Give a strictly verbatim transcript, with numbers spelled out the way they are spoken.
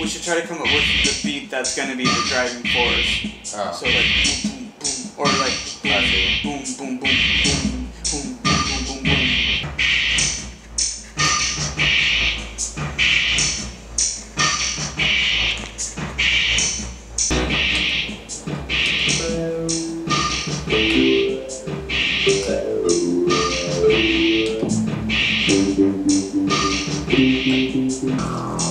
should try to come up with the beat that's gonna be the driving force. Oh. So like boom, boom, boom, or like boom, boom, boom, boom, boom, boom, boom, boom, boom, boom. Oh.